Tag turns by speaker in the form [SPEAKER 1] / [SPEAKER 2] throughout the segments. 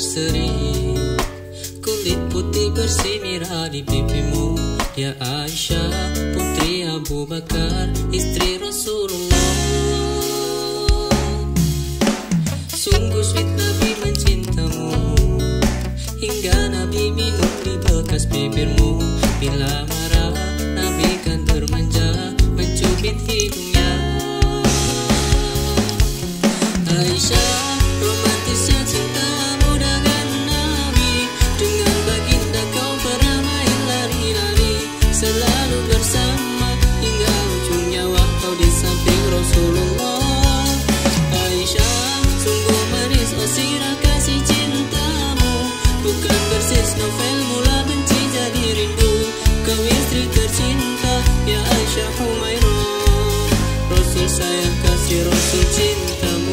[SPEAKER 1] berseri, kulit putih bersih merah di pipimu. Dia Aisyah, putri Abu Bakar, istri Rasulullah. Sungguh sweet Nabi mencintamu, hingga Nabi minum di bekas bibirmu. Bila marah Nabi kan bermanja, mencubit hidungnya. Aisyah, romantisnya cintamu dengan Nabi, dengan baginda kau pernah main lari-lari, selalu bersama hingga ujung nyawa kau di samping Rasulullah. Aisyah, sungguh manis oh sirah kasih cintamu, bukan persis novel mula benci jadi rindu. Kau istri tercinta ya Aisyah Humairah, Rasul sayang kasih Rasul cintamu.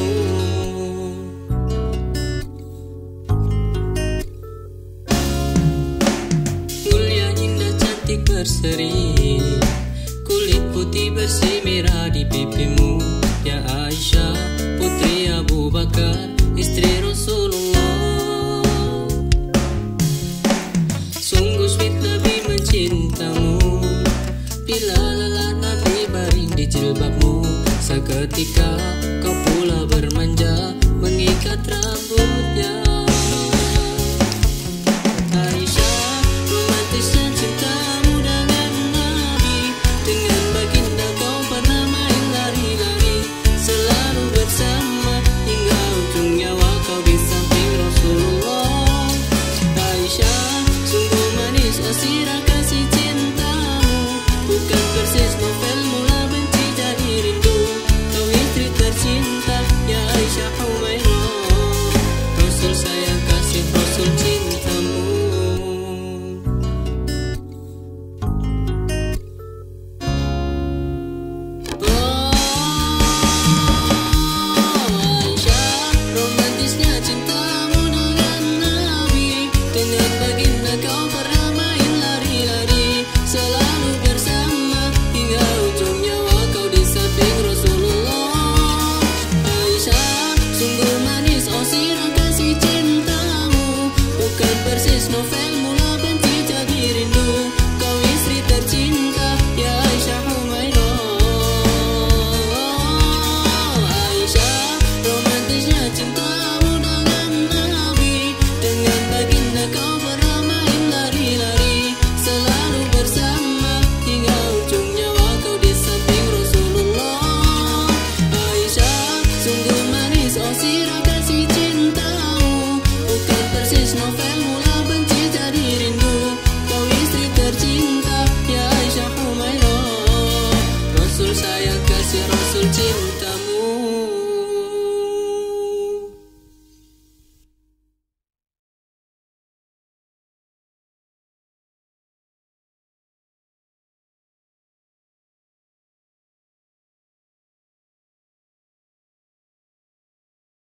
[SPEAKER 1] Mulia indah cantik berseri, kulit putih bersih merah di pipimu. Ya Aisyah, putri Abu Bakar, istri Rasulullah. Sungguh sweet Nabi mencintamu, bila lelah Nabi baring di jilbabmu. Seketika kau pula bermanja, mengikat rambutnya. Aisyah, romantisnya cintamu dengan Nabi, dengan baginda kau pernah main lari-lari, selalu bersama hingga ujung nyawa kau di samping Rasulullah. Aisyah, sungguh manis oh sirah kasih cintamu, bukan persis novel mula benci jadi rindu. Kau istri tercinta ya Aisyah Humairah, Rasul sayang kasih Rasul cintamu. Aisyah, romantisnya cintamu dengan Nabi, dengan baginda kau pernah main lari-lari, selalu bersama hingga ujung nyawa kau di samping Rasulullah. Aisyah, sungguh manis oh sirah kasih cintamu, bukan persis novel mula benci jadi rindu. Kau istri tercinta ya Aisyah Humairah. Aisyah, romantisnya cintamu dengan Nabi, dengan baginda kau pernah main lari-lari, selalu bersama hingga ujung nyawa kau di samping Rasulullah. Aisyah, sungguh manis oh sirah